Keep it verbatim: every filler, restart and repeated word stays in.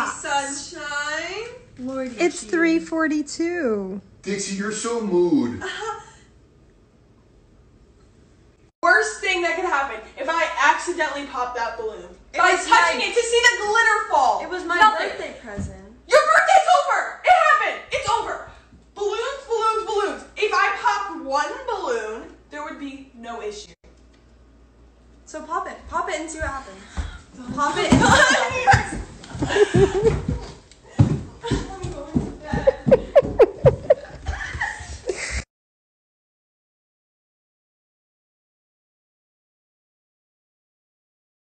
sunshine. Lordy It's three forty-two. Dixie, you're so mood. Uh-huh. Worst thing that could happen if I accidentally pop that balloon It by was touching my- it to see the glitter fall. It was my Nothing. birthday present. Your birthday's over. It happened. It's over. Balloons, balloons, balloons. If I popped one balloon, there would be no issue. So pop it. Pop it and see what happens. Pop it and see what happens.